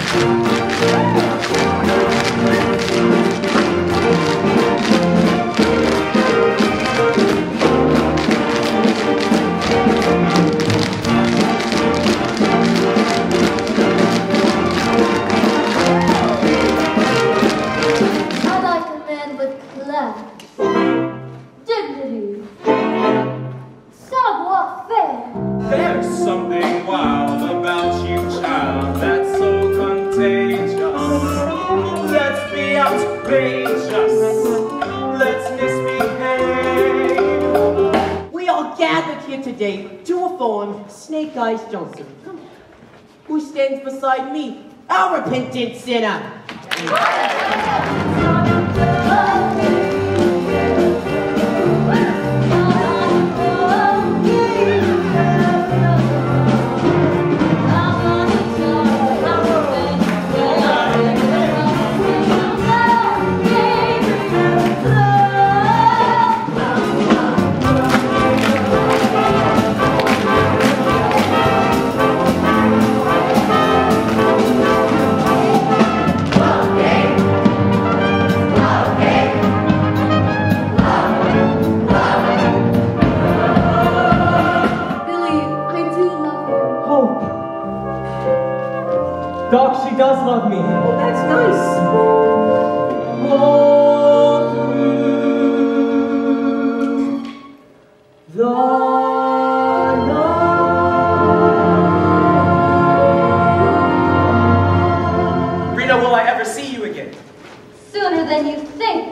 Who stands beside me, our repentant sinner? Doc, she does love me. Oh, that's nice. Walk through the night. Rita, will I ever see you again? Sooner than you think.